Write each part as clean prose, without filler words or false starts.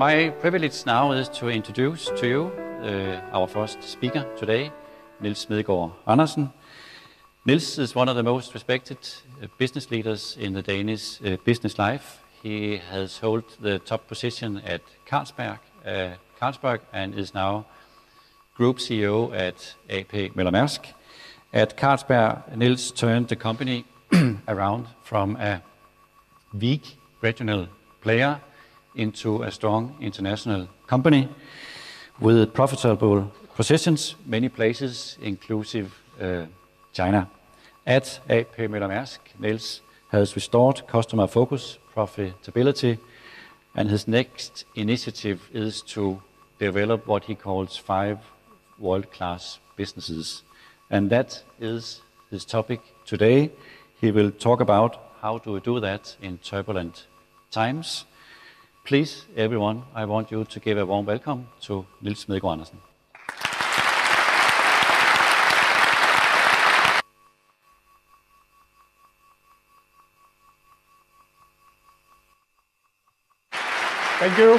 My privilege now is to introduce to you our first speaker today, Nils Andersen. Nils is one of the most respected business leaders in the Danish business life. He has held the top position at Carlsberg and is now Group CEO at A.P.Moller Maersk. At Carlsberg, Nils turned the company around from a weak regional player into a strong international company with profitable positions, many places, inclusive China. At A.P.Moller Maersk, Nils has restored customer focus, profitability, and his next initiative is to develop what he calls 5 world-class businesses. And that is his topic today. He will talk about how do we do that in turbulent times. Please, everyone, I want you to give a warm welcome to Nils Andersen. Thank you.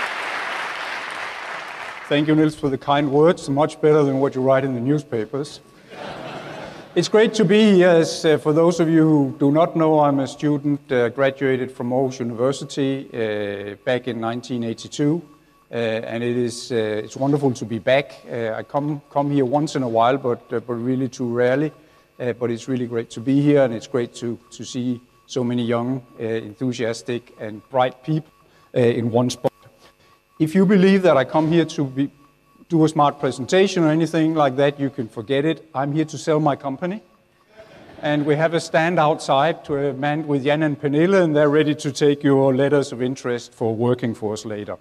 Thank you, Nils, for the kind words. Much better than what you write in the newspapers. It's great to be here. As for those of you who do not know, I'm a student, graduated from Aarhus University back in 1982, and it's wonderful to be back. I come here once in a while, but really too rarely. But it's really great to be here, and it's great to see so many young, enthusiastic, and bright people in one spot. If you believe that I come here to do a smart presentation or anything like that, you can forget it. I'm here to sell my company. And we have a stand outside to a man with Jan and Pernille, and they're ready to take your letters of interest for working for us later.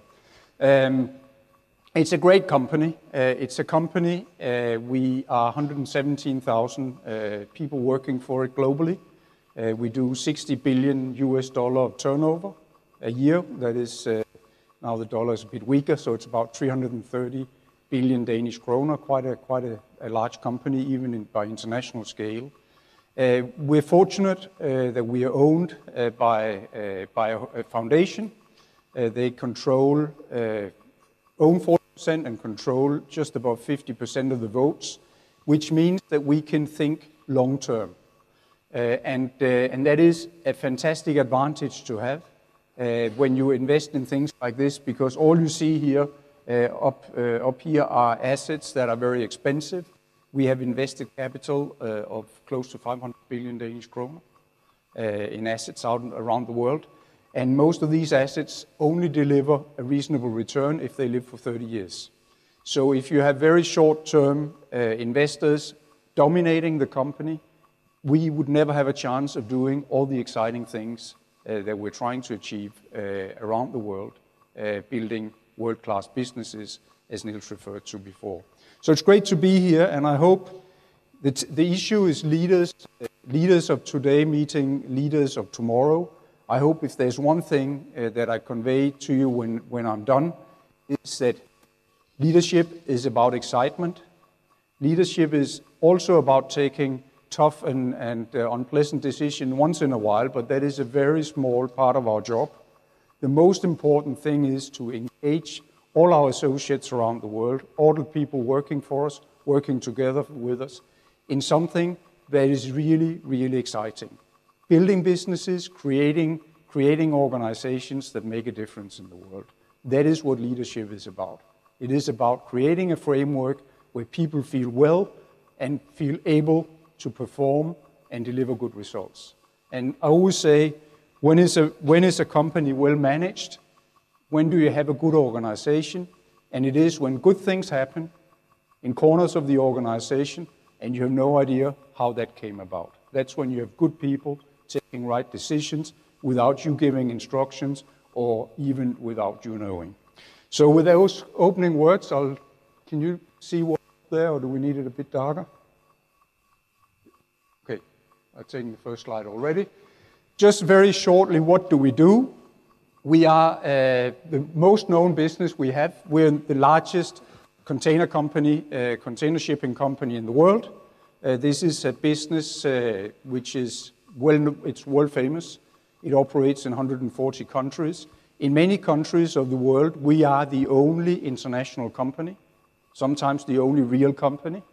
It's a great company. It's a company, we are 117,000 people working for it globally. We do $60 billion of turnover a year. That is, now the dollar is a bit weaker, so it's about 330 billion Danish kroner, quite a large company, even by international scale. We're fortunate that we are owned by a foundation. They own 40% and control just about 50% of the votes, which means that we can think long term. And that is a fantastic advantage to have when you invest in things like this, because all you see here up here are assets that are very expensive. We have invested capital of close to 500 billion Danish kroner in assets out around the world. And most of these assets only deliver a reasonable return if they live for 30 years. So if you have very short-term investors dominating the company, we would never have a chance of doing all the exciting things that we're trying to achieve around the world, building world-class businesses, as Nils referred to before. So it's great to be here, and I hope that the issue is leaders of today meeting leaders of tomorrow. I hope if there's one thing that I convey to you when I'm done, is that leadership is about excitement. Leadership is also about taking tough and unpleasant decisions once in a while, but that is a very small part of our job. The most important thing is to engage all our associates around the world, all the people working for us, working together with us, in something that is really, really exciting. Building businesses, creating organizations that make a difference in the world. That is what leadership is about. It is about creating a framework where people feel well and feel able to perform and deliver good results. And I always say, when is a company well managed? When do you have a good organization? And it is when good things happen in corners of the organization and you have no idea how that came about. That's when you have good people taking right decisions without you giving instructions or even without you knowing. So with those opening words, can you see what's there, or do we need it a bit darker? Okay, I've taken the first slide already. Just very shortly, what do we do? We are the most known business we have. We're the largest container company, container shipping company in the world. This is a business which is it's world famous. It operates in 140 countries. In many countries of the world, we are the only international company, sometimes the only real company.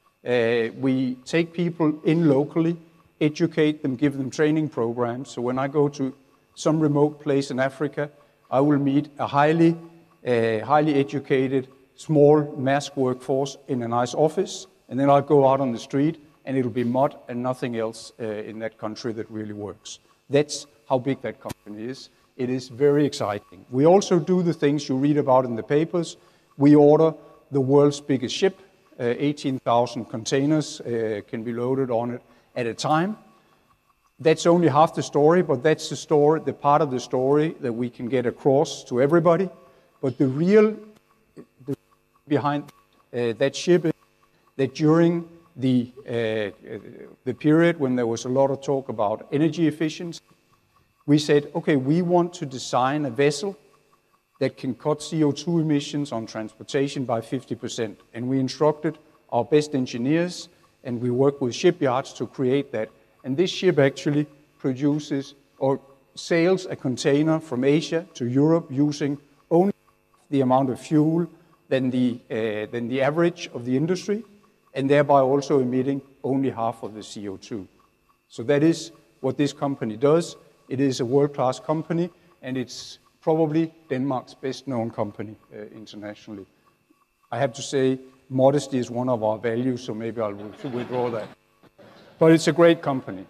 We take people in locally, educate them, give them training programs. So when I go to some remote place in Africa, I will meet a highly educated, small Maersk workforce in a nice office, and then I'll go out on the street, and it'll be mud and nothing else in that country that really works. That's how big that company is. It is very exciting. We also do the things you read about in the papers. We order the world's biggest ship. 18,000 containers can be loaded on it at a time. That's only half the story, but that's the story, the part of the story that we can get across to everybody. But the real behind that ship is that during the period when there was a lot of talk about energy efficiency, we said, okay, we want to design a vessel that can cut CO2 emissions on transportation by 50%. And we instructed our best engineers, and we worked with shipyards to create that. And this ship actually produces or sails a container from Asia to Europe using only the amount of fuel than the average of the industry, and thereby also emitting only half of the CO2. So that is what this company does. It is a world-class company, and it's probably Denmark's best-known company internationally. I have to say, modesty is one of our values, so maybe I'll withdraw that. But it's a great company.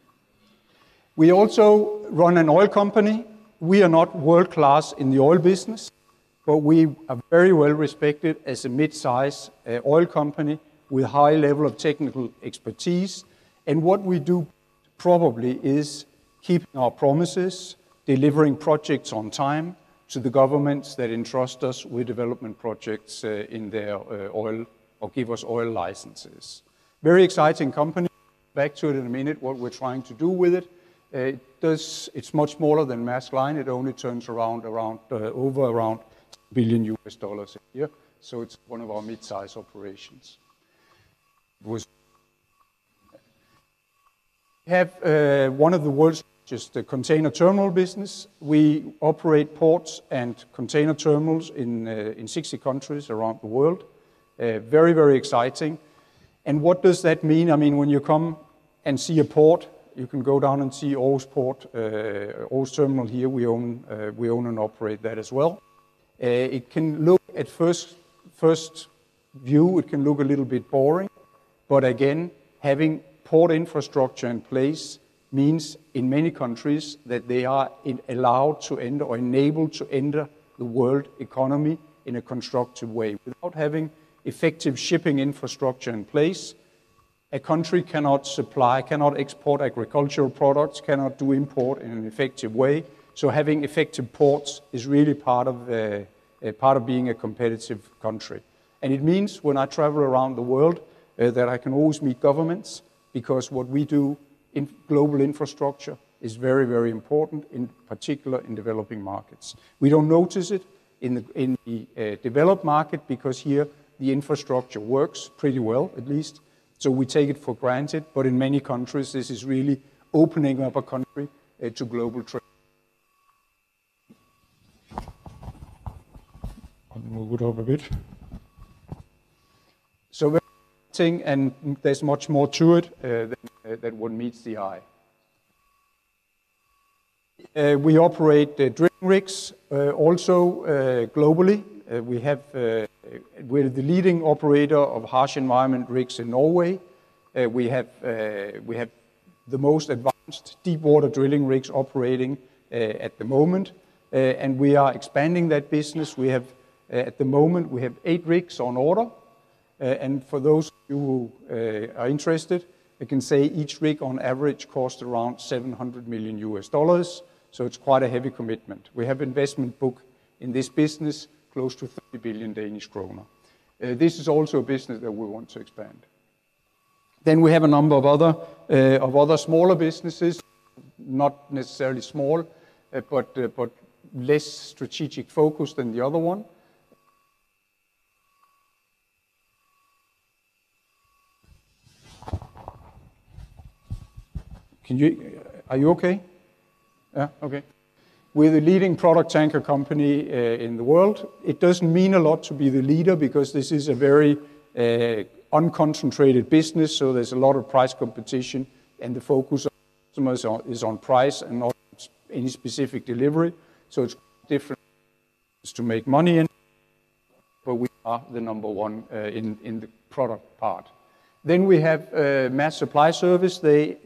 We also run an oil company. We are not world-class in the oil business, but we are very well respected as a mid-size oil company with high level of technical expertise. And what we do probably is keeping our promises, delivering projects on time to the governments that entrust us with development projects in their oil or give us oil licenses. Very exciting company. Back to it in a minute, what we're trying to do with it. It's much smaller than Maersk Line. It only turns over around $1 billion a year. So it's one of our mid-size operations. We have one of the world's largest container terminal business. We operate ports and container terminals in 60 countries around the world. Very, very exciting. And what does that mean? I mean, when you come and see a port, you can go down and see Aarhus Port, Aarhus Terminal here. We own and operate that as well. It can look at first view, it can look a little bit boring, but again, having port infrastructure in place means in many countries that they are allowed to enter or enabled to enter the world economy in a constructive way. Without having effective shipping infrastructure in place, a country cannot export agricultural products, cannot do import in an effective way. So having effective ports is really part of being a competitive country. And it means when I travel around the world that I can always meet governments, because what we do in global infrastructure is very, very important, in particular in developing markets. We don't notice it in the developed market because here the infrastructure works pretty well, at least. So we take it for granted, but in many countries this is really opening up a country to global trade. I'll move it up a bit. So very exciting, and there's much more to it than what meets the eye. We operate drilling rigs also globally. We're the leading operator of harsh environment rigs in Norway. We have the most advanced deep water drilling rigs operating at the moment, and we are expanding that business. We have at the moment 8 rigs on order, and for those of you who are interested, I can say each rig on average costs around $700 million. So it's quite a heavy commitment. We have investment book in this business close to 30 billion Danish kroner. This is also a business that we want to expand. Then we have a number of other smaller businesses, not necessarily small, but less strategic focus than the other one. Are you okay? Yeah, okay. We're the leading product tanker company in the world. It doesn't mean a lot to be the leader because this is a very unconcentrated business, so there's a lot of price competition, and the focus of customers is on price and not any specific delivery. So it's different to make money in, but we are the number one in the product part. Then we have Maersk Supply Service. They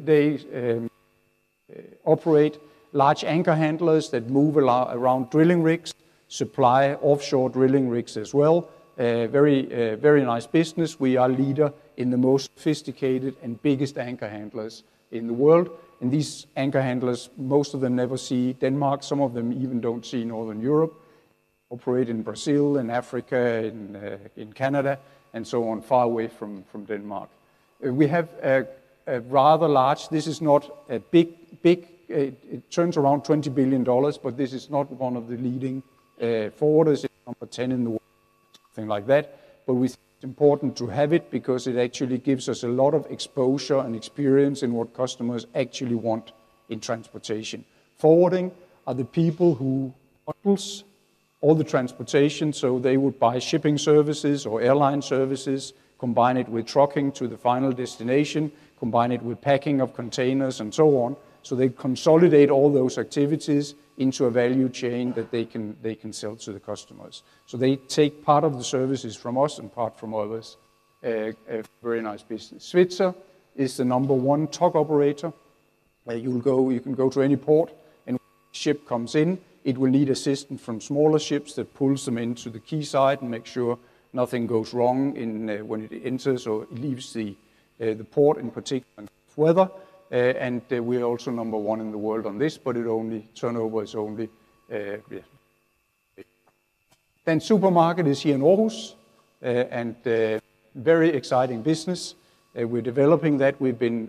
operate large anchor handlers that move around drilling rigs, supply offshore drilling rigs as well. Very nice business. We are leader in the most sophisticated and biggest anchor handlers in the world. And these anchor handlers, most of them never see Denmark. Some of them even don't see Northern Europe. Operate in Brazil, in Africa, in Canada, and so on, far away from Denmark. We have a rather large, this is not a big, it turns around $20 billion, but this is not one of the leading forwarders. It's number 10 in the world, something like that. But we think it's important to have it because it actually gives us a lot of exposure and experience in what customers actually want in transportation. Forwarding are the people who bundles all the transportation, so they would buy shipping services or airline services, combine it with trucking to the final destination, combine it with packing of containers and so on. So they consolidate all those activities into a value chain that they can sell to the customers. So they take part of the services from us and part from others. A very nice business. Svitzer is the number one tug operator. You can go to any port, and when a ship comes in, it will need assistance from smaller ships that pulls them into the quayside and make sure nothing goes wrong when it enters or leaves the port, in particular in weather. And we're also number one in the world on this, but turnover is only. Then supermarket is here in Aarhus, and very exciting business. We're developing that. We've been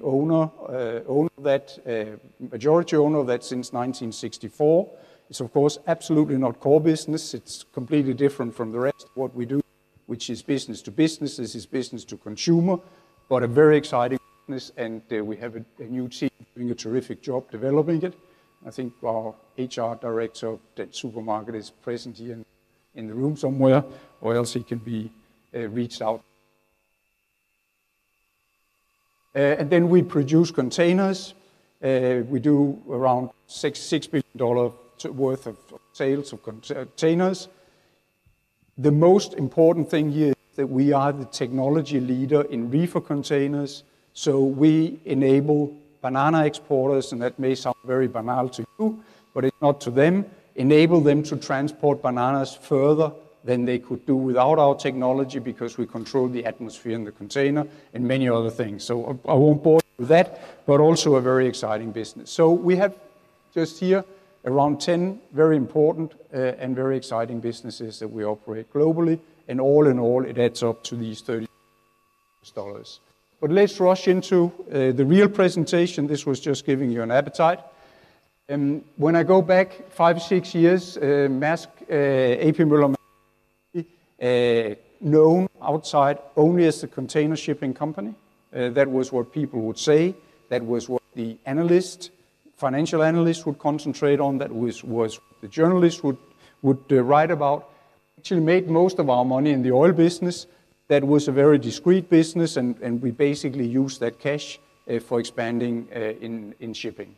majority owner of that since 1964. It's of course absolutely not core business. It's completely different from the rest of what we do, which is business to business. This is business to consumer, but a very exciting business, and we have a new team doing a terrific job developing it. I think our HR director of that supermarket is present here in the room somewhere, or else he can be reached out. And then we produce containers. We do around $6 billion worth of sales of containers. The most important thing here is that we are the technology leader in reefer containers. So we enable banana exporters, and that may sound very banal to you, but it's not to them, enable them to transport bananas further than they could do without our technology because we control the atmosphere in the container and many other things. So I won't bore you with that, but also a very exciting business. So we have just here around 10 very important and very exciting businesses that we operate globally, and all in all it adds up to these $30 billion. But let's rush into the real presentation. This was just giving you an appetite. When I go back 5-6 years, Maersk A.P.Moller, known outside only as the container shipping company. That was what people would say. That was what the financial analyst would concentrate on. That was what the journalists would write about. Actually made most of our money in the oil business. That was a very discreet business, and we basically used that cash for expanding in shipping.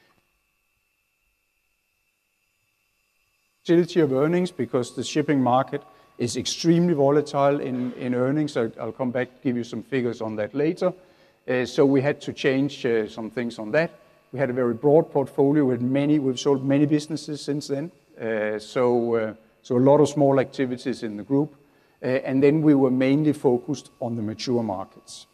Volatility of earnings, because the shipping market is extremely volatile in earnings. I'll come back and give you some figures on that later. So we had to change some things on that. We had a very broad portfolio with we've sold many businesses since then. So a lot of small activities in the group. And then we were mainly focused on the mature markets.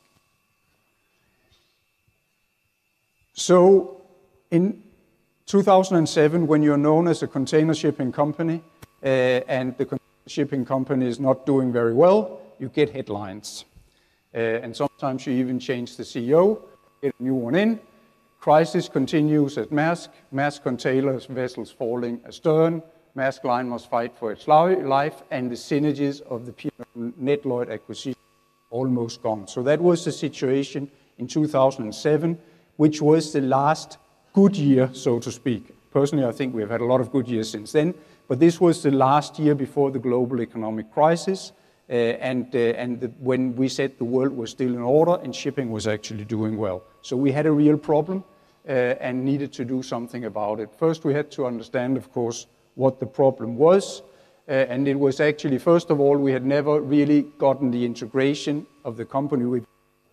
So in 2007, when you're known as a container shipping company and the shipping company is not doing very well, you get headlines. And sometimes you even change the CEO, get a new one in. Crisis continues at Maersk. Maersk container vessels falling astern. Maersk Line must fight for its life, and the synergies of the Netloyd acquisition almost gone. So that was the situation in 2007, which was the last good year, so to speak. personally, I think we've had a lot of good years since then, but this was the last year before the global economic crisis, when we said the world was still in order and shipping was actually doing well. So we had a real problem and needed to do something about it. First, we had to understand, of course, what the problem was. And it was actually, first of all, we had never really gotten the integration of the company. We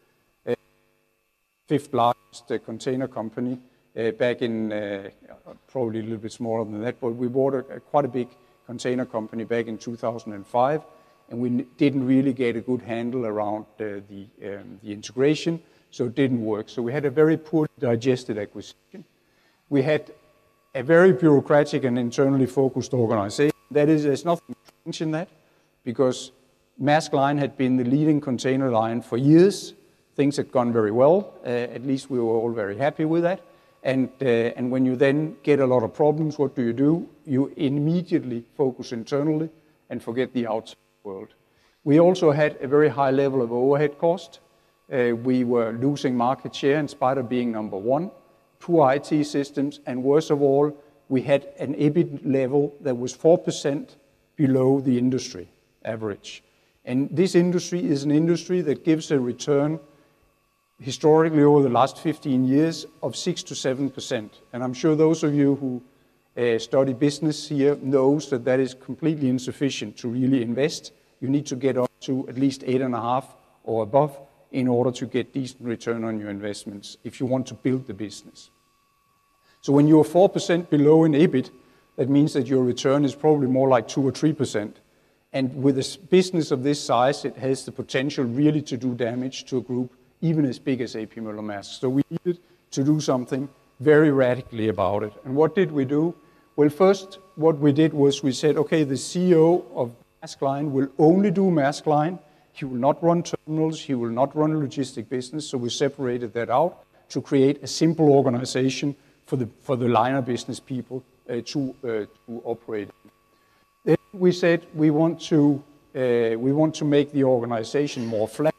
fifth largest container company back in, probably a little bit smaller than that, but we bought quite a big container company back in 2005, and we didn't really get a good handle around the integration, so it didn't work. So we had a very poorly digested acquisition. We had a very bureaucratic and internally focused organization. That is, there's nothing strange in that, because Maersk Line had been the leading container line for years. Things had gone very well. At least we were all very happy with that. And when you then get a lot of problems, what do? You immediately focus internally and forget the outside world. We also had a very high level of overhead cost. We were losing market share in spite of being number one. Poor IT systems, and worst of all, we had an EBIT level that was 4% below the industry average. And this industry is an industry that gives a return historically over the last 15 years of 6 to 7%. And I'm sure those of you who study business here knows that that is completely insufficient to really invest. You need to get up to at least 8.5 or above in order to get decent return on your investments if you want to build the business. So when you're 4% below in EBIT, that means that your return is probably more like 2 or 3%. And with a business of this size, it has the potential really to do damage to a group even as big as A.P.Moller Maersk. So we needed to do something very radically about it. And what did we do? Well, first, what we did was we said, okay, the CEO of Maersk Line will only do Maersk Line. He will not run terminals. He will not run a logistic business. So we separated that out to create a simple organization for the liner business people to operate. Then we said we want to make the organization more flat.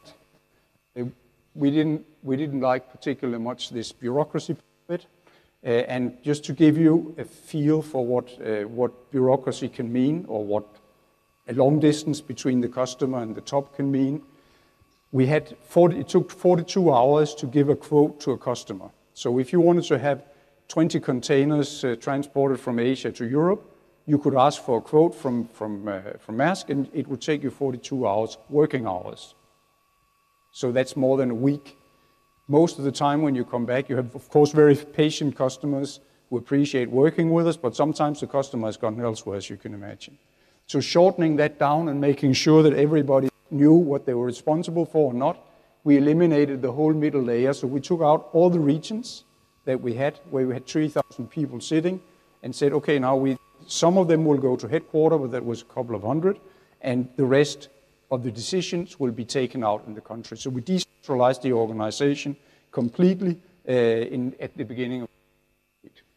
We didn't like particularly much this bureaucracy bit, and just to give you a feel for what bureaucracy can mean, or what a long distance between the customer and the top can mean, it took 42 hours to give a quote to a customer. So if you wanted to have 20 containers transported from Asia to Europe, you could ask for a quote from Maersk, and it would take you 42 hours, working hours. So that's more than a week. Most of the time when you come back, you have, of course, very patient customers who appreciate working with us, but sometimes the customer has gone elsewhere, as you can imagine. So shortening that down and making sure that everybody knew what they were responsible for or not, we eliminated the whole middle layer. So we took out all the regions that we had, where we had 3,000 people sitting, and said, okay, now some of them will go to headquarters, but that was a couple of hundred, and the rest of the decisions will be taken out in the country. So we decentralized the organization completely at the beginning of the year.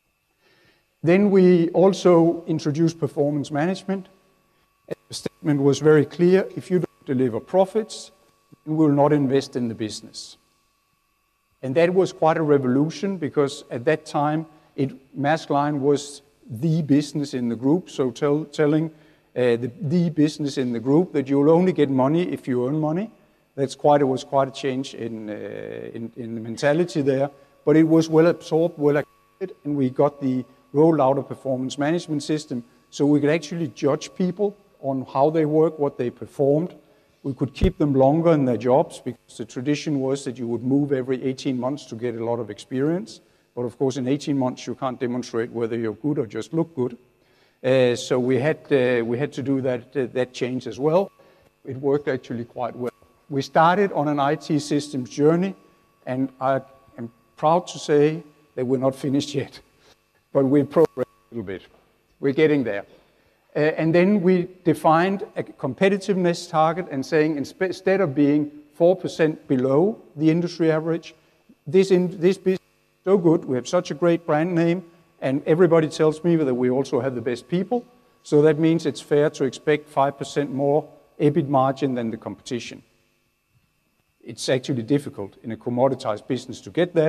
Then we also introduced performance management. The statement was very clear: if you don't deliver profits, you will not invest in the business. And that was quite a revolution, because at that time, Maersk Line was the business in the group, so telling the business in the group that you'll only get money if you earn money. It was quite a change in the mentality there, but it was well absorbed, well accepted, and we got the rollout of performance management system, so we could actually judge people on how they work, what they performed. We could keep them longer in their jobs, because the tradition was that you would move every 18 months to get a lot of experience. But of course, in 18 months, you can't demonstrate whether you're good or just look good. So we had to do that change as well. It worked actually quite well. We started on an IT systems journey, and I am proud to say that we're not finished yet, but we've progressed a little bit. We're getting there. And then we defined a competitiveness target and saying, instead of being 4% below the industry average, this business is so good, we have such a great brand name, and everybody tells me that we also have the best people. So that means it's fair to expect 5% more EBIT margin than the competition. It's actually difficult in a commoditized business to get that,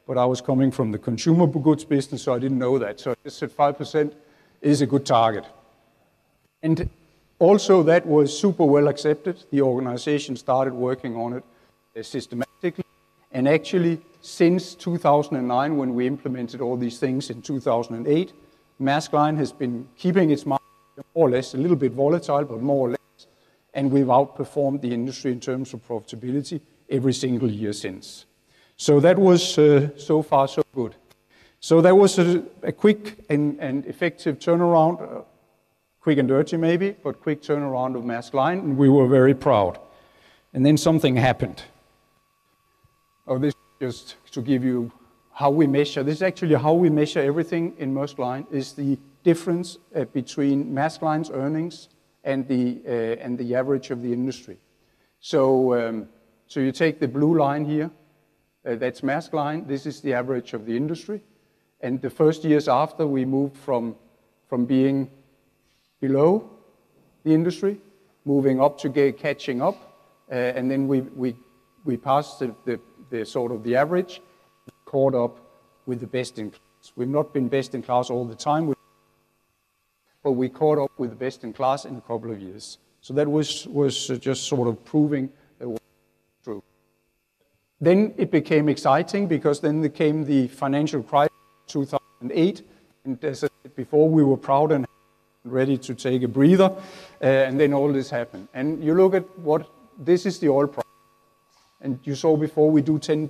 but I was coming from the consumer goods business, so I didn't know that. So I just said 5% is a good target. And also that was super well accepted. The organization started working on it systematically. And actually, since 2009, when we implemented all these things in 2008, Maersk Line has been keeping its market more or less, a little bit volatile, but more or less. And we've outperformed the industry in terms of profitability every single year since. So that was so far so good. So that was a quick and effective turnaround, quick and dirty maybe, but quick turnaround of Maersk Line, and we were very proud. And then something happened. Oh, this is just to give you how we measure. This is actually how we measure everything in Maersk Line, is the difference between Maersk Line's earnings and the average of the industry. So, so you take the blue line here, that's Maersk Line. This is the average of the industry. And the first years after, we moved from being below the industry, moving up to catching up, and then we passed the sort of the average, caught up with the best in class. We've not been best in class all the time, but we caught up with the best in class in a couple of years. So that was just sort of proving that it was true. Then it became exciting because then there came the financial crisis in 2008, and as I said before, we were proud and ready to take a breather, and then all this happened. And you look at what, this is the oil price, and you saw before we do 10.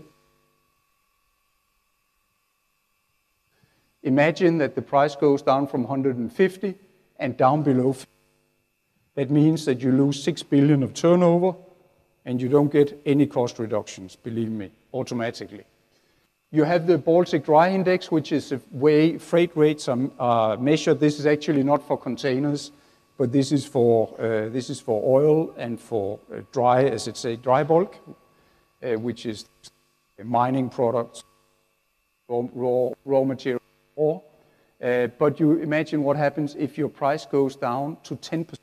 Imagine that the price goes down from 150 and down below 50. That means that you lose 6 billion of turnover and you don't get any cost reductions, believe me, automatically. You have the Baltic Dry Index, which is a way freight rates are measured. This is actually not for containers, but this is for oil and for dry, as it say, dry bulk, which is mining products, raw material. But you imagine what happens if your price goes down to 10%.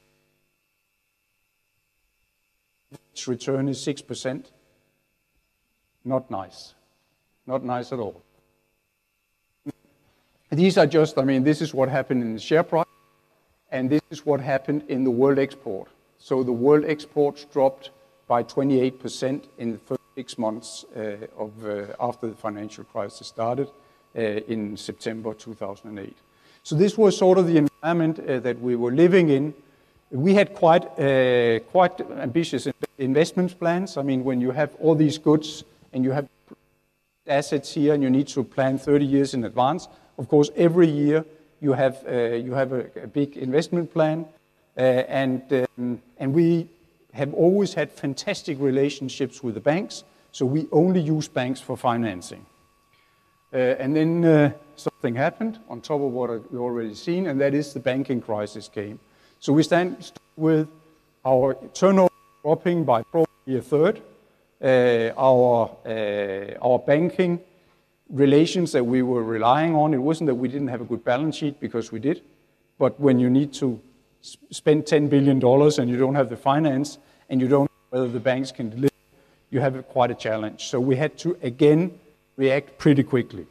Its return is 6%. Not nice. Not nice at all. These are just, I mean, this is what happened in the share price, and this is what happened in the world export. So the world exports dropped by 28% in the first 6 months after the financial crisis started in September 2008. So this was sort of the environment that we were living in. We had quite ambitious investment plans. I mean, when you have all these goods and you have assets here and you need to plan 30 years in advance, of course, every year you have a big investment plan, and we have always had fantastic relationships with the banks, so we only use banks for financing. And then something happened on top of what we've already seen, and that is the banking crisis came. So we stand with our turnover dropping by probably a third. Our banking relations that we were relying on, it wasn't that we didn't have a good balance sheet, because we did, but when you need to spend $10 billion and you don't have the finance and you don't know whether the banks can deliver, you have quite a challenge. So we had to again react pretty quickly.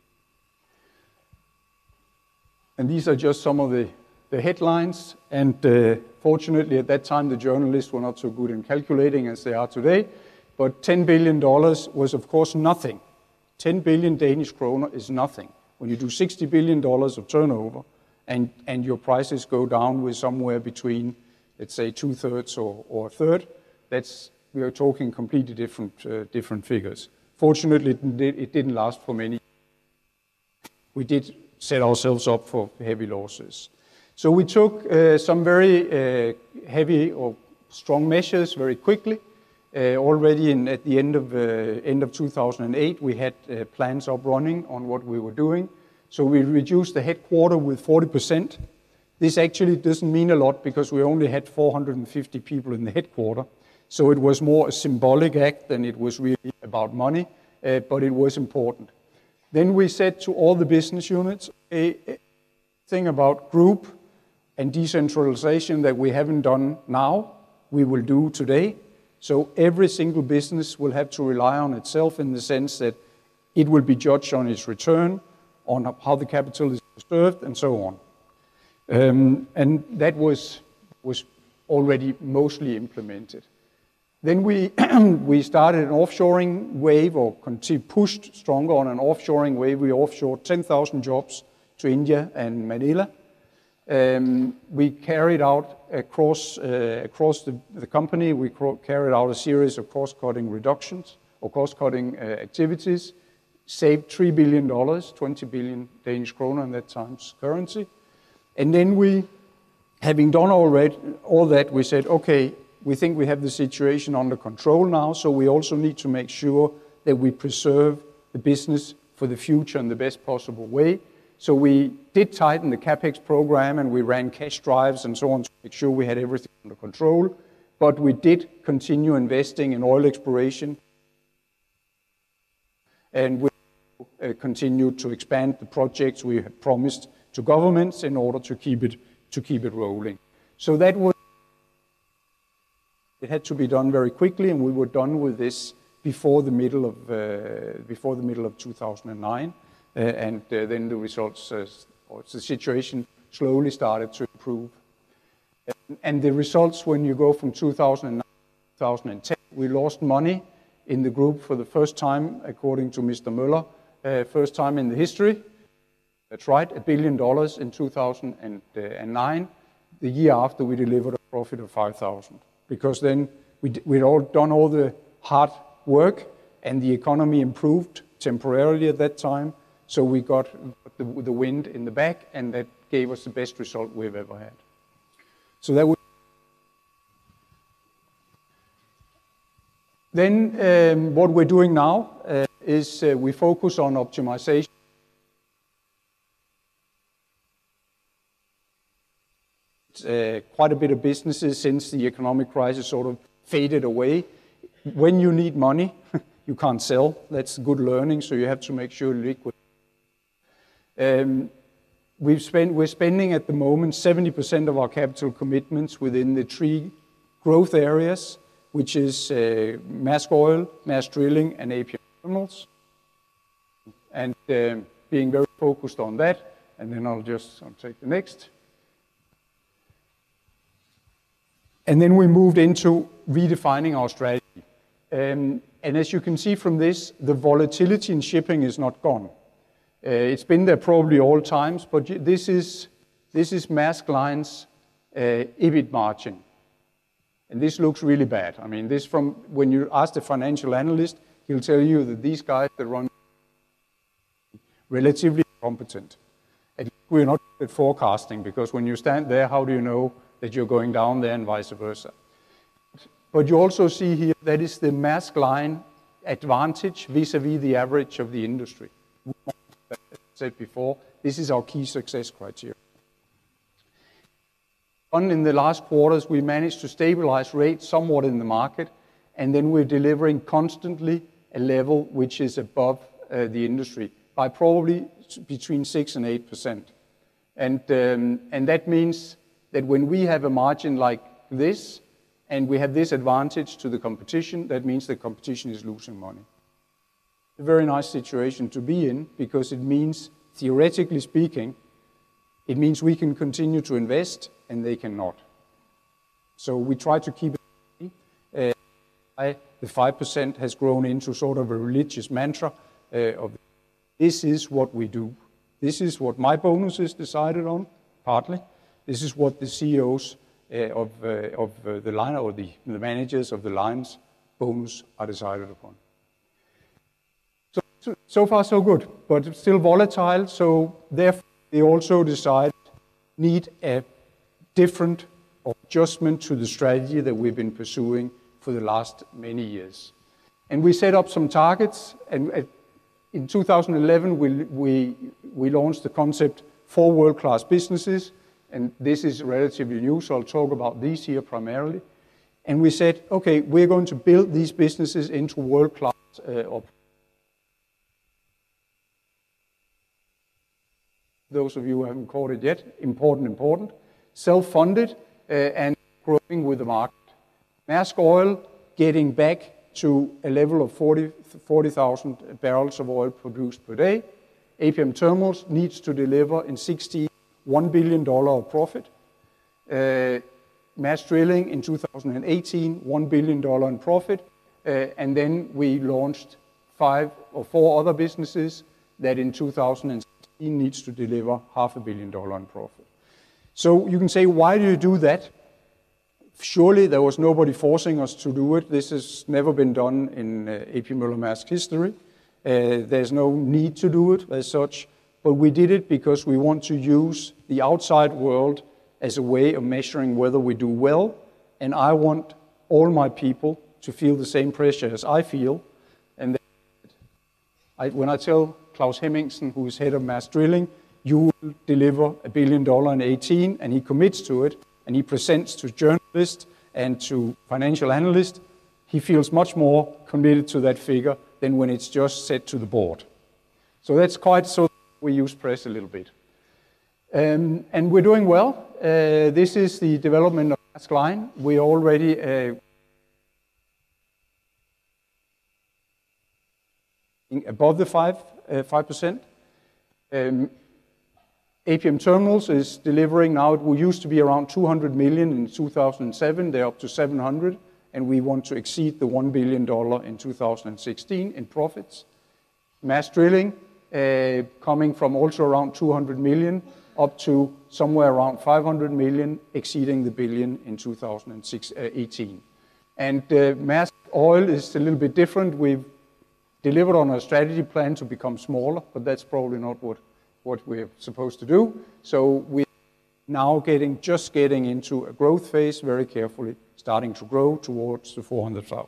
And these are just some of the headlines, and fortunately at that time the journalists were not so good in calculating as they are today, but $10 billion was of course nothing. 10 billion Danish kroner is nothing. When you do $60 billion of turnover and your prices go down with somewhere between, let's say, 2/3 or a third, we are talking completely different figures. Fortunately, it didn't last for many years. We did set ourselves up for heavy losses. So we took some very heavy or strong measures very quickly. Already at the end of 2008, we had plans up running on what we were doing. So we reduced the headquarters with 40%. This actually doesn't mean a lot because we only had 450 people in the headquarters. So it was more a symbolic act than it was really about money, but it was important. Then we said to all the business units, a thing about group and decentralization that we haven't done now, we will do today. So every single business will have to rely on itself in the sense that It will be judged on its return, on how the capital is served, and so on. And that was already mostly implemented. Then we started an offshoring wave, or pushed stronger on an offshoring wave. We offshored 10,000 jobs to India and Manila. We carried out across the company, we carried out a series of cost-cutting reductions or cost-cutting activities, saved $3 billion, 20 billion Danish kroner in that time's currency. And then we, having done all that, we said, okay, we think we have the situation under control now, so we also need to make sure that we preserve the business for the future in the best possible way. So we did tighten the CapEx program, and we ran cash drives and so on to make sure we had everything under control. But we did continue investing in oil exploration, and we continued to expand the projects we had promised to governments in order to keep it rolling. So that was, it had to be done very quickly, and we were done with this before the middle of 2009, and then the results, or the situation slowly started to improve. And the results, when you go from 2009 to 2010, we lost money in the group for the first time, according to Mr. Moller, first time in the history. That's right, $1 billion in 2009. The year after, we delivered a profit of 5,000, because then we'd all done all the hard work, and the economy improved temporarily at that time. So we got the wind in the back, and that gave us the best result we've ever had. So that was. Then what we're doing now is we focus on optimization. Quite a bit of businesses since the economic crisis sort of faded away. When you need money, you can't sell. That's good learning, so you have to make sure you're liquid. We're spending at the moment 70% of our capital commitments within the 3 growth areas, which is Maersk Oil, Maersk Drilling, and A.P. Terminals. And being very focused on that, and then I'll take the next. And then we moved into redefining our strategy. And as you can see from this, the volatility in shipping is not gone. It's been there probably all times, but this is Maersk Line's EBIT margin. And this looks really bad. I mean, this from when you ask the financial analyst, he'll tell you that these guys that run relatively competent. And we're not good at forecasting, because when you stand there, how do you know that you're going down there and vice versa? But you also see here that is the Maersk Line advantage vis-a-vis the average of the industry. As I said before, this is our key success criteria. In the last quarters, we managed to stabilize rates somewhat in the market, and then we're delivering constantly a level which is above the industry by probably between 6 and 8%. And that means that when we have a margin like this, and we have this advantage to the competition, that means the competition is losing money. A very nice situation to be in, because it means, theoretically speaking, it means we can continue to invest and they cannot. So we try to keep it. The 5% has grown into sort of a religious mantra of this is what we do. This is what my bonus is decided on, partly. This is what the CEOs of the line, or the managers of the lines' bonus are decided upon. So far so good, but it's still volatile. So therefore, they also need a different adjustment to the strategy that we've been pursuing for the last many years. And we set up some targets, and in 2011 we launched the concept 4 world-class businesses, and this is relatively new, so I'll talk about these here primarily. And we said, okay, we're going to build these businesses into world-class those of you who haven't caught it yet, important, self-funded and growing with the market. Maersk Oil getting back to a level of 40,000 barrels of oil produced per day. APM Terminals needs to deliver in 16 $1 billion of profit. Maersk Drilling in 2018, $1 billion in profit. And then we launched 5 or 4 other businesses that in 2016 needs to deliver $500 million in profit. So you can say, why do you do that? Surely there was nobody forcing us to do it. This has never been done in A.P.Moller Maersk history. There's no need to do it as such, but we did it because we want to use the outside world as a way of measuring whether we do well, and I want all my people to feel the same pressure as I feel. And when I tell Claus Hemmingsen, who is head of Maersk Drilling, you will deliver $1 billion in 2018, and he commits to it, and he presents to journalists and to financial analysts, he feels much more committed to that figure than when it's just said to the board. So that's quite so we use press a little bit. And we're doing well. This is the development of Maersk Line. We already above the 5%. APM Terminals is delivering now. We used to be around 200 million in 2007. They're up to 700, and we want to exceed the $1 billion in 2016 in profits. Maersk Drilling coming from also around 200 million up to somewhere around 500 million, exceeding the billion in 2018. And Maersk Oil is a little bit different. We've delivered on a strategy plan to become smaller, but that's probably not what we're supposed to do. So we're now just getting into a growth phase, very carefully, starting to grow towards the 400,000.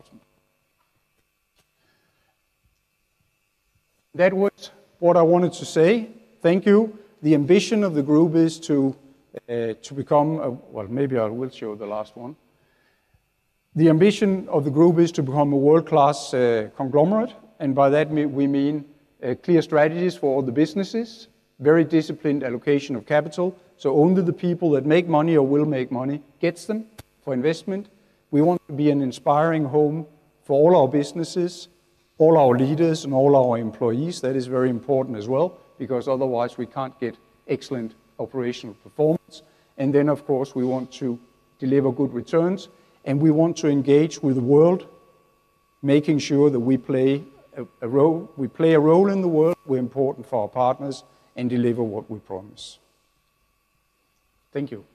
That was what I wanted to say. Thank you. The ambition of the group is to become, well, maybe I will show the last one. The ambition of the group is to become a world-class conglomerate, and by that we mean clear strategies for all the businesses, very disciplined allocation of capital, so only the people that make money or will make money gets them for investment. We want to be an inspiring home for all our businesses, all our leaders and all our employees. That is very important as well, because otherwise we can't get excellent operational performance. And then, of course, we want to deliver good returns, and we want to engage with the world, making sure that we play a role in the world, we're important for our partners, and deliver what we promise. Thank you.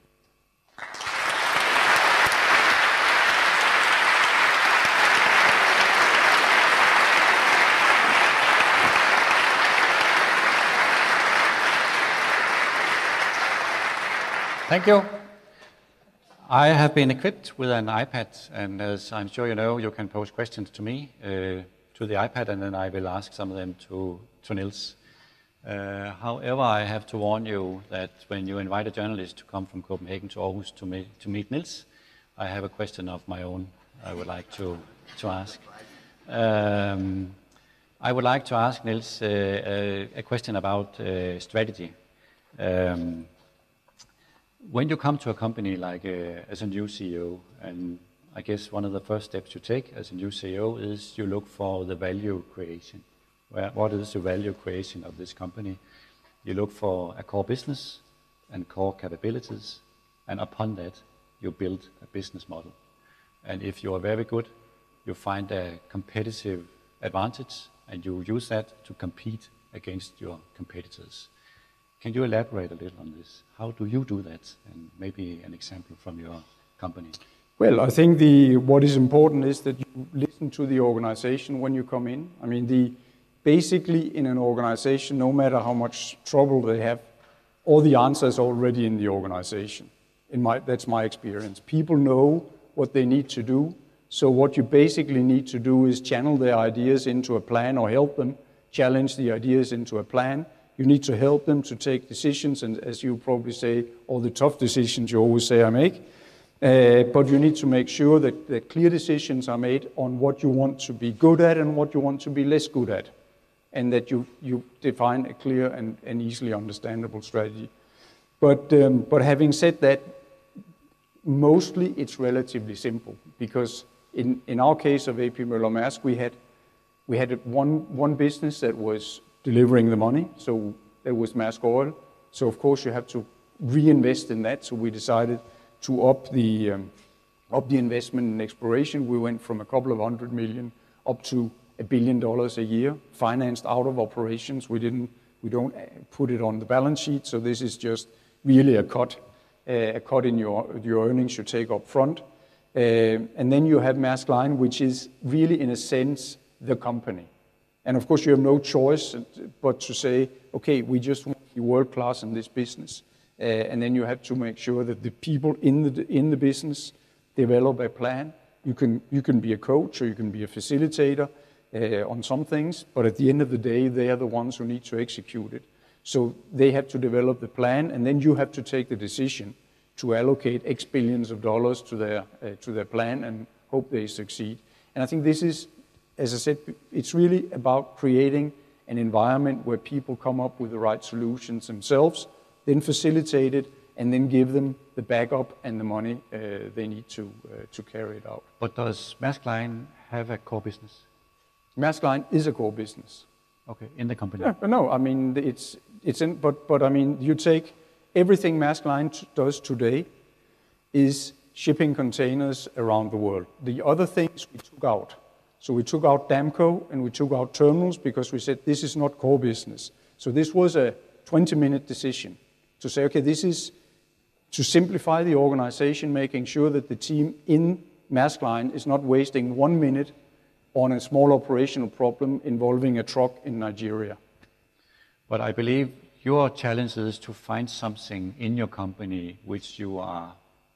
Thank you. I have been equipped with an iPad, and as I'm sure you know, you can pose questions to me, to the iPad, and then I will ask some of them to Nils. However, I have to warn you that when you invite a journalist to come from Copenhagen to Aarhus to meet Nils, I have a question of my own I would like to ask. I would like to ask Nils a question about strategy. When you come to a company like as a new CEO, and I guess one of the first steps you take as a new CEO is you look for the value creation. What is the value creation of this company? You look for a core business and core capabilities, and upon that you build a business model. And if you are very good, you find a competitive advantage and you use that to compete against your competitors. Can you elaborate a little on this? How do you do that? And maybe an example from your company. Well, I think what is important is that you listen to the organization when you come in. I mean, basically in an organization, no matter how much trouble they have, all the answers are already in the organization. That's my experience. People know what they need to do. So what you basically need to do is channel their ideas into a plan, or help them challenge the ideas into a plan. You need to help them to take decisions, and as you probably say, all the tough decisions you always say I make. But you need to make sure that clear decisions are made on what you want to be good at and what you want to be less good at, and that you define a clear and easily understandable strategy. But having said that, mostly it's relatively simple, because in our case of A.P.Moller Maersk, we had one business that was delivering the money, so that was Maersk Oil. So of course you have to reinvest in that. So we decided to up the investment in exploration. We went from a couple of $100 million up to $1 billion a year, financed out of operations. We don't put it on the balance sheet. So this is just really a cut in your earnings you take up front. And then you have Maersk Line, which is really in a sense the company. And of course you have no choice but to say, okay, we just want to be world class in this business. And then you have to make sure that the people in the business develop a plan. You can be a coach or you can be a facilitator on some things, but at the end of the day, they are the ones who need to execute it. So they have to develop the plan, and then you have to take the decision to allocate X billions of dollars to their plan and hope they succeed. And I think this is, as I said, it's really about creating an environment where people come up with the right solutions themselves, then facilitate it, and then give them the backup and the money they need to carry it out. But does Maersk Line have a core business? Maersk Line is a core business. Okay, in the company. Yeah, but no, I mean but I mean you take everything Maersk Line does today is shipping containers around the world. The other things we took out. So we took out Damco and we took out terminals because we said this is not core business. So this was a 20-minute decision to say, okay, this is to simplify the organization, making sure that the team in Maersk Line is not wasting 1 minute on a small operational problem involving a truck in Nigeria. But I believe your challenge is to find something in your company which you are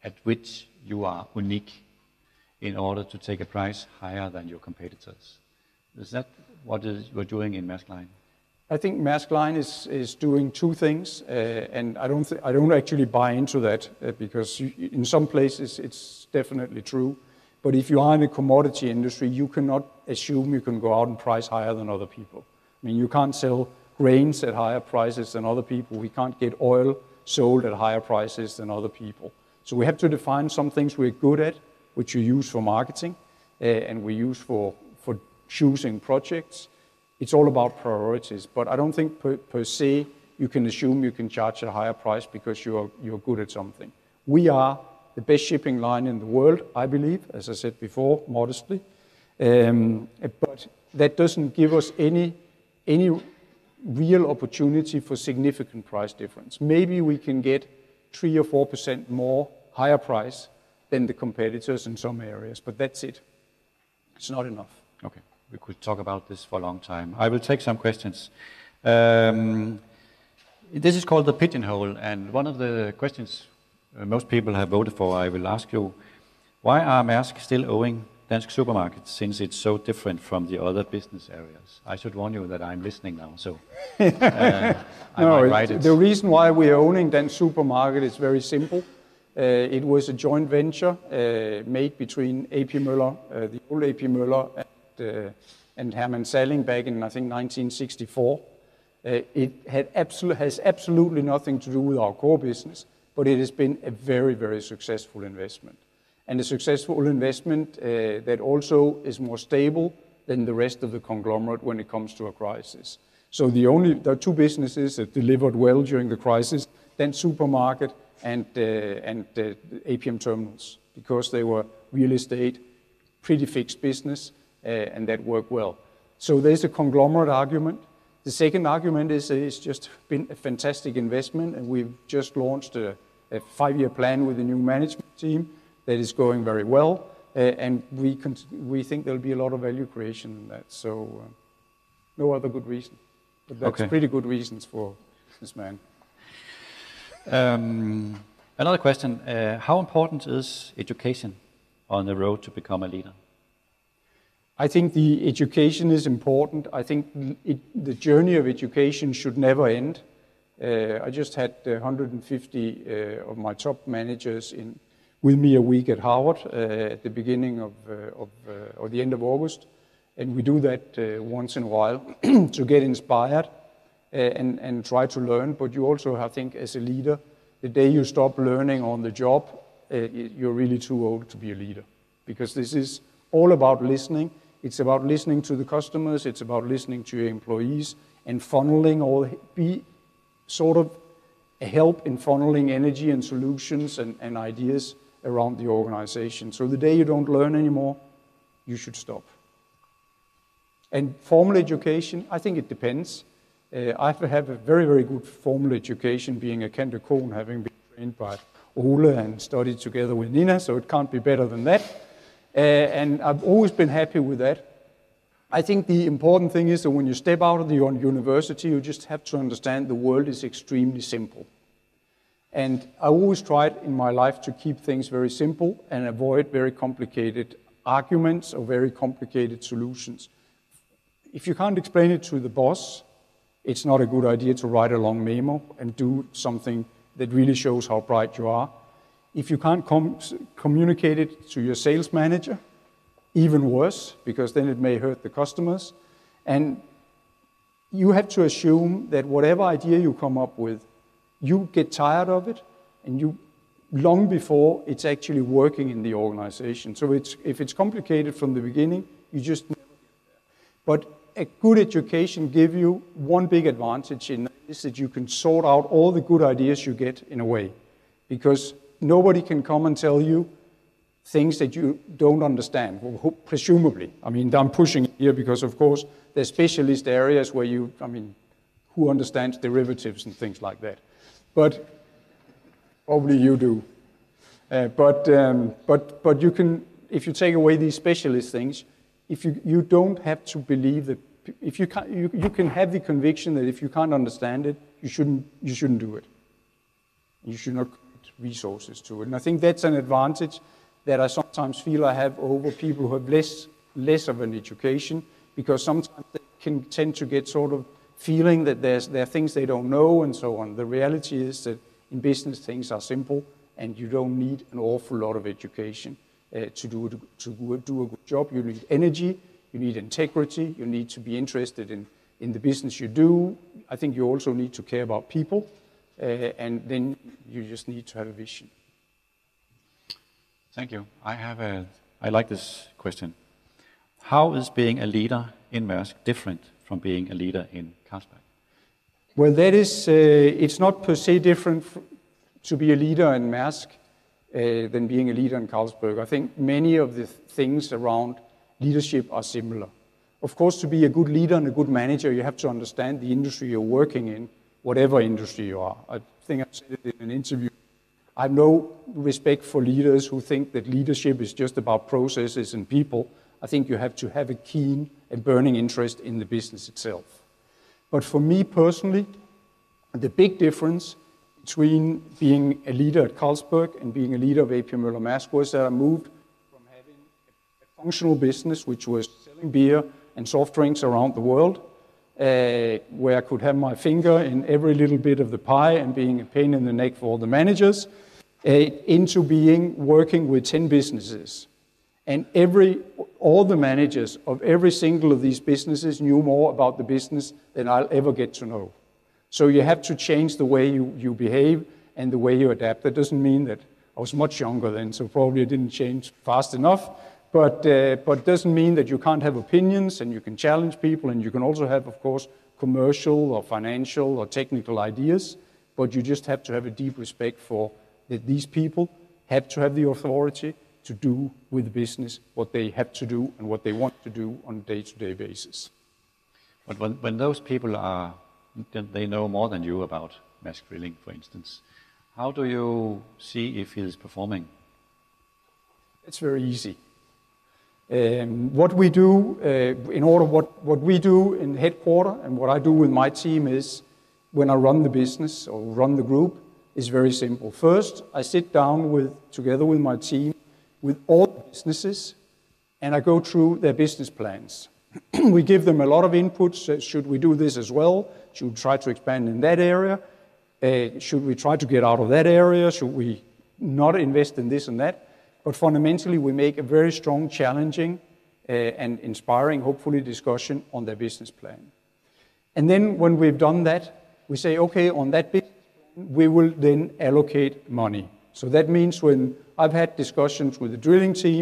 unique in order to take a price higher than your competitors. Is that what you're doing in Maersk Line? I think Maersk Line is doing two things, and I don't actually buy into that because in some places it's definitely true. But if you are in a commodity industry, you cannot assume you can go out and price higher than other people. I mean, you can't sell grains at higher prices than other people. We can't get oil sold at higher prices than other people. So we have to define some things we're good at, which you use for marketing, and we use for choosing projects. It's all about priorities, but I don't think per se you can assume you can charge a higher price because you're good at something. We are the best shipping line in the world, I believe, as I said before, modestly. But that doesn't give us any real opportunity for significant price difference. Maybe we can get 3 or 4% more higher price than the competitors in some areas, but that's it. It's not enough. Okay, we could talk about this for a long time. I will take some questions. This is called the pigeonhole, and one of the questions most people have voted for, I will ask you, why are Maersk still owing Dansk Supermarkets since it's so different from the other business areas? I should warn you that I'm listening now, so I might write it. The reason why we are owning Dansk Supermarket is very simple. It was a joint venture made between A.P.Moller, the old A.P.Moller, and Herman Salling back in, I think, 1964. It has absolutely nothing to do with our core business, but it has been a very, very successful investment. And a successful investment that also is more stable than the rest of the conglomerate when it comes to a crisis. So there are two businesses that delivered well during the crisis, Dansk Supermarket and APM Terminals, because they were real estate, pretty fixed business, and that worked well. So there's a conglomerate argument. The second argument is it's just been a fantastic investment, and we've just launched a 5-year plan with the new management team that is going very well, and we think there'll be a lot of value creation in that. So no other good reason, but that's okay. Pretty good reasons for this man. Another question, how important is education on the road to become a leader? I think the education is important. I think the journey of education should never end. I just had 150 of my top managers with me a week at Harvard at the beginning or the end of August, and we do that once in a while to get inspired and try to learn. But you also, I think, as a leader, the day you stop learning on the job, you're really too old to be a leader, because this is all about listening. It's about listening to the customers. It's about listening to your employees and funneling or be sort of a help in funneling energy and solutions and ideas around the organization. So the day you don't learn anymore, you should stop. And formal education, I think it depends. I have a very, very good formal education, being a Kanter-Kohn, having been trained by Ole and studied together with Nina, so it can't be better than that. And I've always been happy with that. I think the important thing is that when you step out of the university, you just have to understand the world is extremely simple. And I always tried in my life to keep things very simple and avoid very complicated arguments or very complicated solutions. If you can't explain it to the boss, it's not a good idea to write a long memo and do something that really shows how bright you are. If you can't communicate it to your sales manager, even worse, because then it may hurt the customers. And you have to assume that whatever idea you come up with, you get tired of it, and you long before it's actually working in the organization. So if it's complicated from the beginning, you just never get there. But a good education gives you one big advantage in is that you can sort out all the good ideas you get in a way, because nobody can come and tell you things that you don't understand, presumably. I mean, I'm pushing it here because, of course, there's specialist areas where who understands derivatives and things like that? But probably you do. But you can, if you take away these specialist things, if you don't have to believe that, if you can have the conviction that if you can't understand it, you shouldn't do it. You should not commit resources to it. And I think that's an advantage that I sometimes feel I have over people who have less of an education, because sometimes they can tend to get sort of feeling that there are things they don't know and so on. The reality is that in business things are simple, and you don't need an awful lot of education to do a good job. You need energy, you need integrity, you need to be interested in the business you do. I think you also need to care about people, and then you just need to have a vision. Thank you. I like this question. How is being a leader in Maersk different from being a leader in Carlsberg? Well, that is, it's not per se different to be a leader in Maersk than being a leader in Carlsberg. I think many of the things around leadership are similar. Of course, to be a good leader and a good manager, you have to understand the industry you're working in, whatever industry you are. I think I said it in an interview. I have no respect for leaders who think that leadership is just about processes and people. I think you have to have a keen and burning interest in the business itself. But for me personally, the big difference between being a leader at Carlsberg and being a leader of A.P.Moller Maersk was that I moved from having a functional business, which was selling beer and soft drinks around the world, where I could have my finger in every little bit of the pie and being a pain in the neck for all the managers, into working with 10 businesses. And all the managers of every single of these businesses knew more about the business than I'll ever get to know. So you have to change the way you behave and the way you adapt. That doesn't mean that I was much younger then, so probably I didn't change fast enough. But it doesn't mean that you can't have opinions and you can challenge people, and you can also have, of course, commercial or financial or technical ideas. But you just have to have a deep respect for that these people have to have the authority to do with the business what they have to do and what they want to do on a day-to-day basis. But when those people they know more than you about Maersk Drilling, for instance, how do you see if he is performing? It's very easy. What we do what we do in headquarters and what I do with my team is, when I run the business or run the group, is very simple. First, I sit down together with my team with all the businesses, and I go through their business plans. We give them a lot of inputs. Should we do this as well? Should we try to expand in that area? Should we try to get out of that area? Should we not invest in this and that? But fundamentally, we make a very strong, challenging, and inspiring, hopefully, discussion on their business plan. And then when we've done that, we say, okay, on that business plan, we will then allocate money. So that means when I've had discussions with the drilling team,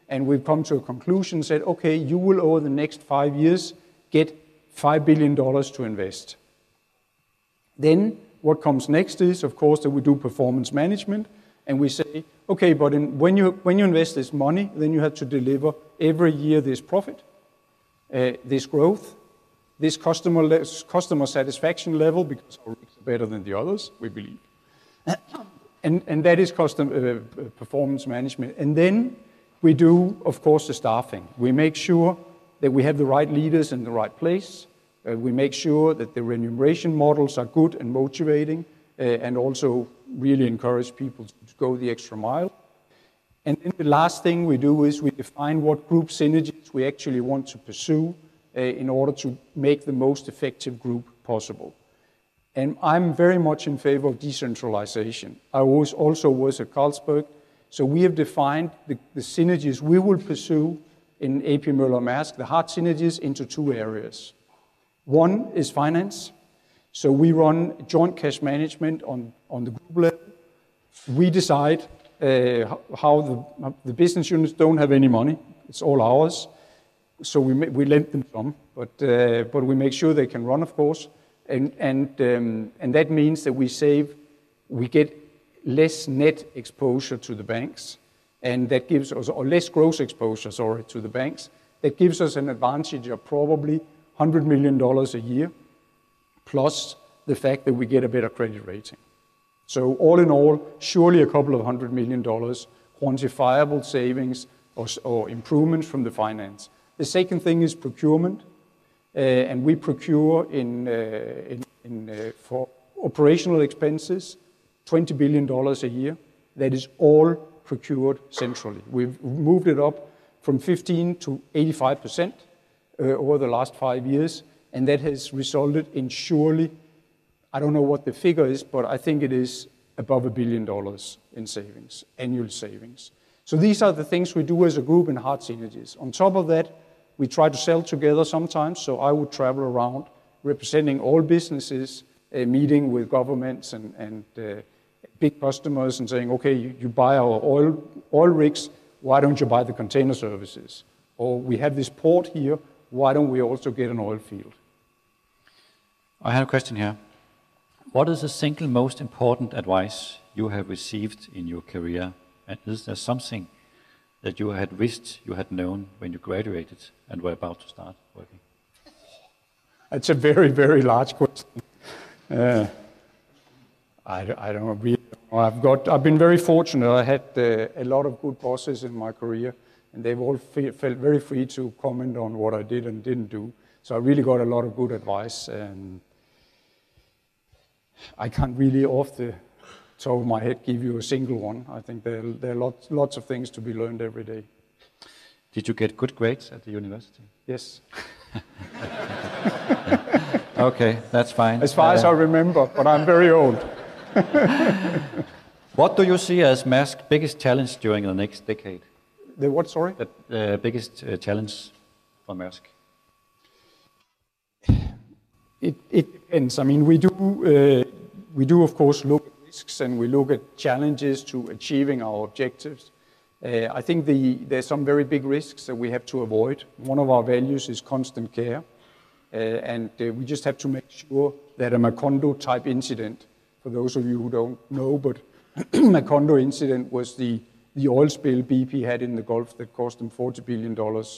and we've come to a conclusion, said, okay, you will over the next 5 years get $5 billion to invest. Then what comes next is, of course, that we do performance management, and we say, okay, but when you invest this money, then you have to deliver every year this profit, this growth, this customer satisfaction level, because our rigs are better than the others, we believe. And that is performance management. And then we do, of course, the staffing. We make sure that we have the right leaders in the right place. We make sure that the remuneration models are good and motivating, and also really encourage people to go the extra mile. And then the last thing we do is we define what group synergies we actually want to pursue in order to make the most effective group possible. And I'm very much in favor of decentralization. I also was at Carlsberg, so we have defined the synergies we will pursue in A.P.Moller Maersk, the hard synergies, into 2 areas. One is finance. So we run joint cash management on the group level. We decide how the business units don't have any money. It's all ours. So we lend them some, but we make sure they can run, of course. And that means that we get less net exposure to the banks, and that gives us, or less gross exposure, sorry, to the banks. That gives us an advantage of probably $100 million a year, plus the fact that we get a better credit rating. So all in all, surely a couple of $100 million quantifiable savings or improvements from the finance. The second thing is procurement, and we procure for operational expenses $20 billion a year. That is all procured centrally. We've moved it up from 15 to 85% over the last 5 years, and that has resulted in surely, I don't know what the figure is, but I think it is above $1 billion in savings, annual savings. So these are the things we do as a group in hard synergies. On top of that, we try to sell together sometimes, so I would travel around representing all businesses, meeting with governments and big customers and saying, okay, you buy our oil rigs, why don't you buy the container services? Or we have this port here, why don't we also get an oil field? I have a question here. What is the single most important advice you have received in your career? And is there something that you had wished you had known when you graduated and were about to start working? That's a very, very large question. I don't really know. I've been very fortunate. I had a lot of good bosses in my career, and they've all felt very free to comment on what I did and didn't do. So I really got a lot of good advice. And I can't really, off the top of my head, give you a single one. I think there are lots of things to be learned every day. Did you get good grades at the university? Yes. Okay, that's fine. As far as I remember, but I'm very old. What do you see as Maersk's biggest challenge during the next decade? The what, sorry? The biggest challenge for Maersk? It depends. I mean, we do of course look at risks, and we look at challenges to achieving our objectives. I think there's some very big risks that we have to avoid. One of our values is constant care, and we just have to make sure that a Macondo type incident, for those of you who don't know, but Macondo incident was the oil spill BP had in the Gulf that cost them $40 billion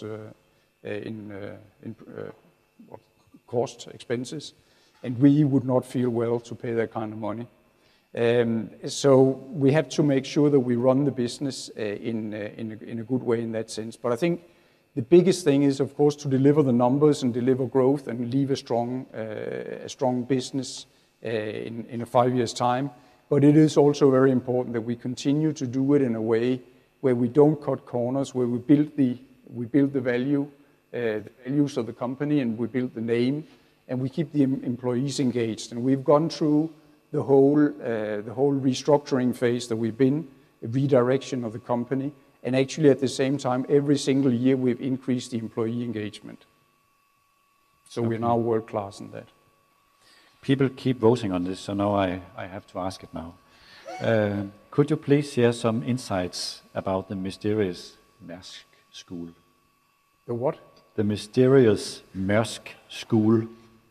in cost expenses, and we would not feel well to pay that kind of money. So we have to make sure that we run the business in a good way in that sense. But I think the biggest thing is, of course, to deliver the numbers and deliver growth and leave a strong business in a 5 years' time. But it is also very important that we continue to do it in a way where we don't cut corners, where we build the values of the company, and we build the name, and we keep the employees engaged. And we've gone through the whole restructuring phase that we've been, a redirection of the company, and actually at the same time, every single year we've increased the employee engagement. So we're now world class in that. People keep voting on this, so now I have to ask it now. Could you please share some insights about the mysterious Maersk School? The what? The mysterious Maersk School.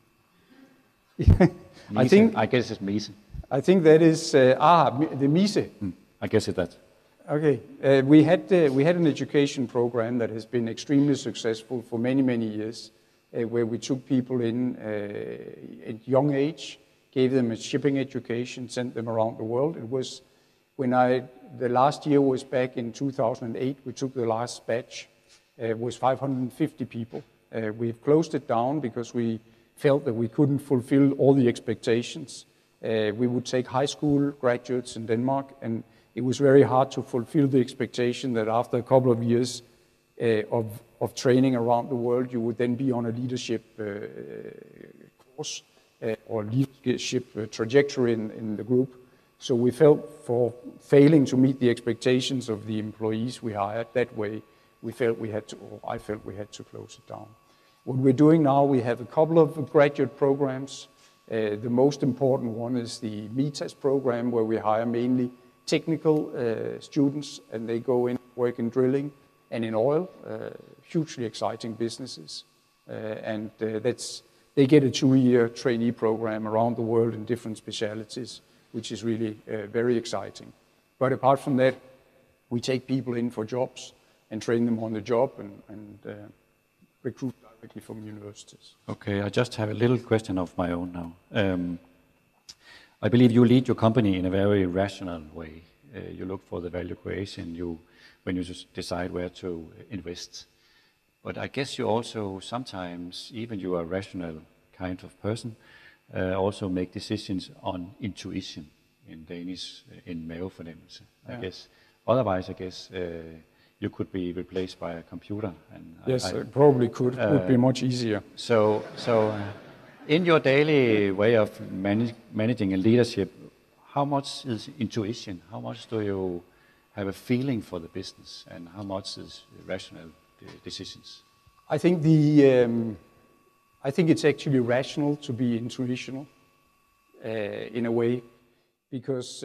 I guess it's Mise. I think that is the Mise. I guess it's that. Okay, we had an education program that has been extremely successful for many years, where we took people in at young age, gave them a shipping education, sent them around the world. It was the last year was back in 2008. We took the last batch. It was 550 people. We've closed it down because we felt that we couldn't fulfill all the expectations. We would take high school graduates in Denmark, and it was very hard to fulfill the expectation that after a couple of years of training around the world, you would then be on a leadership course or leadership trajectory in the group. So we felt for failing to meet the expectations of the employees we hired that way, I felt we had to close it down. What we're doing now, we have a couple of graduate programs. The most important one is the METAS program, where we hire mainly technical students, and they go in, work in drilling and in oil, hugely exciting businesses. They get a 2-year trainee program around the world in different specialities, which is really very exciting. But apart from that, we take people in for jobs and train them on the job and recruit directly from universities. Okay, I just have a little question of my own now. I believe you lead your company in a very rational way. You look for the value creation when you just decide where to invest. But I guess you also sometimes, even you are a rational kind of person, also make decisions on intuition, in Danish, in mavefornemmelse, I guess. Otherwise, I guess you could be replaced by a computer. Yes, it probably could. It would be much easier. So in your daily way of managing a leadership, how much is intuition? How much do you have a feeling for the business, and how much is rational decisions? I think it's actually rational to be intuitional in a way, because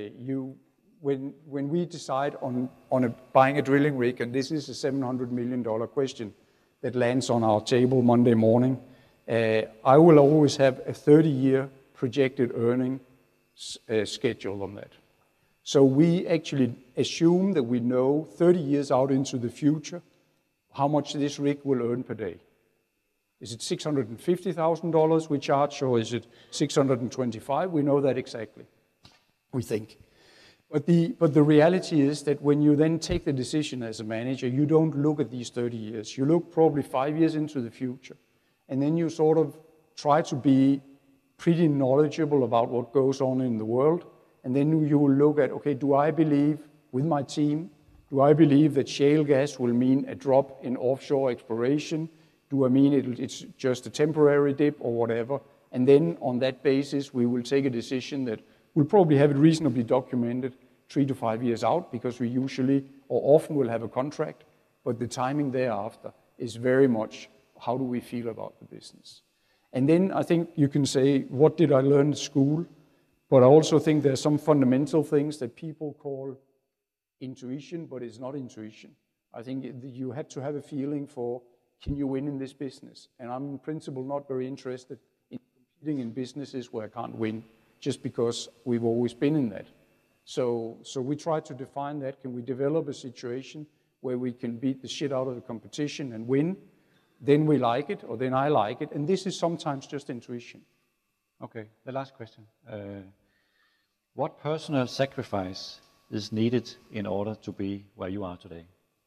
when we decide on buying a drilling rig, and this is a $700 million question that lands on our table Monday morning, I will always have a 30-year projected earning schedule on that. So we actually assume that we know 30 years out into the future how much this rig will earn per day. Is it $650,000 we charge, or is it $625,000? We know that exactly, we think. But the reality is that when you then take the decision as a manager, you don't look at these 30 years. You look probably 5 years into the future. And then you sort of try to be pretty knowledgeable about what goes on in the world. And then you will look at, okay, do I believe with my team, do I believe that shale gas will mean a drop in offshore exploration? Do I mean it's just a temporary dip or whatever? And then on that basis, we will take a decision that we'll probably have it reasonably documented 3 to 5 years out, because we usually or often will have a contract, but the timing thereafter is very much how do we feel about the business. And then I think you can say, what did I learn at school? But I also think there are some fundamental things that people call intuition, but it's not intuition. I think you had to have a feeling for, can you win in this business? And I'm in principle not very interested in competing in businesses where I can't win, just because we've always been in that. So we try to define that. Can we develop a situation where we can beat the shit out of the competition and win? Then we like it, or then I like it. And this is sometimes just intuition. Okay, the last question. What personal sacrifice is needed in order to be where you are today?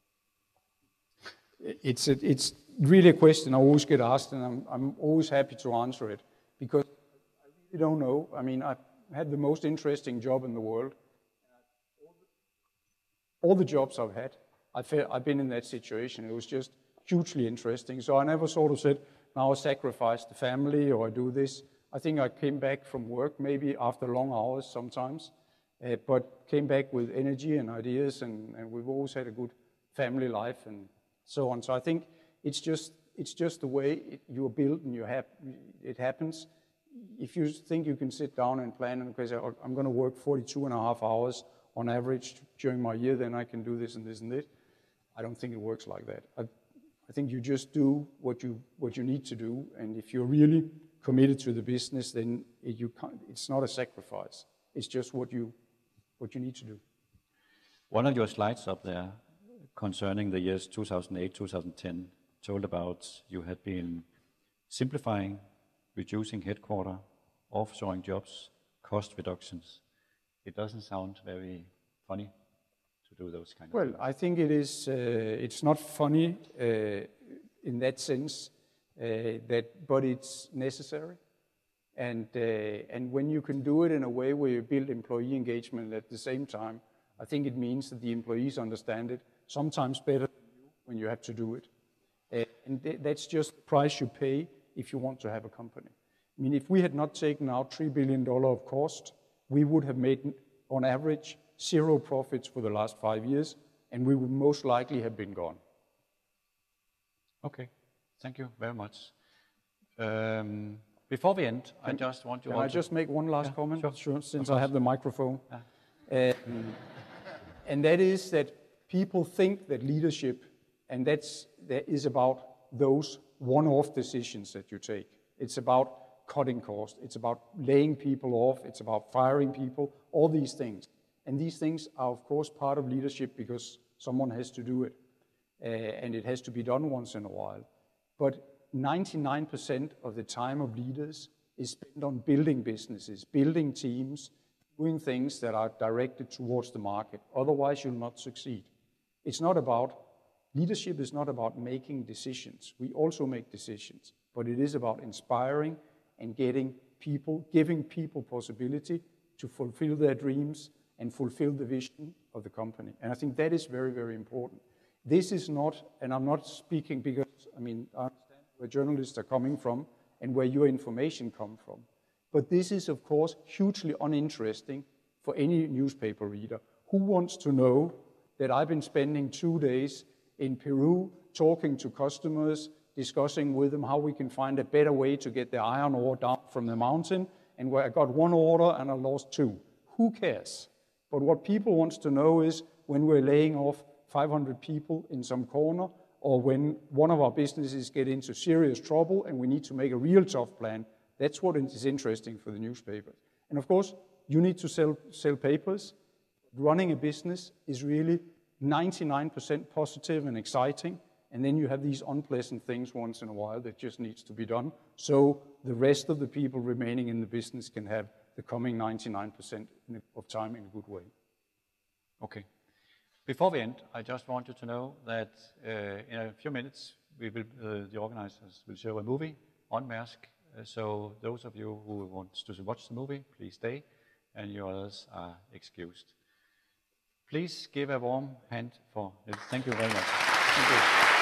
It's really a question I always get asked, and I'm always happy to answer it, because I really don't know. I mean, I've had the most interesting job in the world. All the jobs I've had, I've been in that situation. It was just hugely interesting. So I never sort of said, now I sacrifice the family or I do this. I think I came back from work, maybe after long hours sometimes, but came back with energy and ideas, and we've always had a good family life and so on. So I think it's just the way you're built and it happens. If you think you can sit down and plan and say, I'm going to work 42.5 hours on average during my year, then I can do this and this and this. I don't think it works like that. I think you just do what you need to do, and if you're really committed to the business, then it's not a sacrifice. It's just what you need to do. One of your slides up there concerning the years 2008-2010 told about you had been simplifying, reducing headquarters, offshoring jobs, cost reductions. It doesn't sound very funny to do those kind of things. Well, I think it is. It's not funny in that sense, but it's necessary. And when you can do it in a way where you build employee engagement at the same time, I think it means that the employees understand it sometimes better than you when you have to do it. And that's just the price you pay if you want to have a company. I mean, if we had not taken out $3 billion of cost, we would have made, on average, 0 profits for the last 5 years, and we would most likely have been gone. Okay, thank you very much. Before we end, I just want to... Can I just make one last comment? Sure, since I have the microphone. And that is that people think that leadership, and that is about those one-off decisions that you take. It's about cutting costs, it's about laying people off, it's about firing people, all these things. And these things are, of course, part of leadership because someone has to do it. And it has to be done once in a while. But 99% of the time of leaders is spent on building businesses, building teams, doing things that are directed towards the market. Otherwise, you'll not succeed. Leadership is not about making decisions. We also make decisions, but it is about inspiring and giving people possibility to fulfill their dreams and fulfill the vision of the company. And I think that is very, very important. This is not, and I'm not speaking because, I understand where journalists are coming from and where your information comes from. But this is, of course, hugely uninteresting for any newspaper reader. Who wants to know that I've been spending 2 days in Peru talking to customers, discussing with them how we can find a better way to get the iron ore down from the mountain, and where I got 1 order and I lost 2. Who cares? But what people want to know is when we're laying off 500 people in some corner, or when one of our businesses get into serious trouble and we need to make a real tough plan. That's what is interesting for the newspapers. And of course, you need to sell papers. Running a business is really 99% positive and exciting, and then you have these unpleasant things once in a while that just needs to be done, so the rest of the people remaining in the business can have the coming 99% of time in a good way. Okay. Before we end, I just want you to know that in a few minutes, the organizers will show a movie on Maersk. So those of you who want to watch the movie, please stay, and your others are excused. Please give a warm hand for Nils. Thank you very much. Thank you.